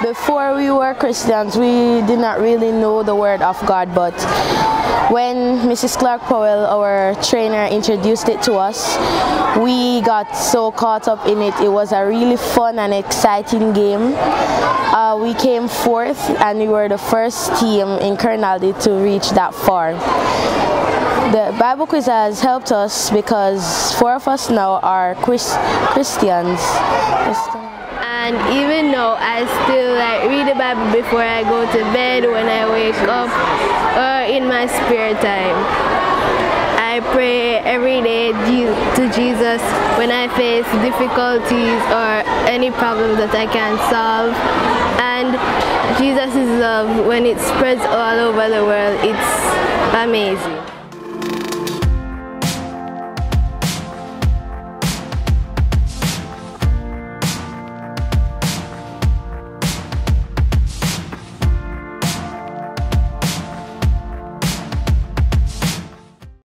Before we were Christians, we did not really know the Word of God, but when Mrs. Clark Powell, our trainer, introduced it to us, we got so caught up in it. It was a really fun and exciting game. We came fourth and we were the first team in Kernaldi to reach that far. The Bible quiz has helped us because 4 of us now are Christians. And even now, I still read the Bible before I go to bed, when I wake up, or in my spare time. I pray every day to Jesus when I face difficulties or any problems that I can't solve. And Jesus' love, when it spreads all over the world, it's amazing.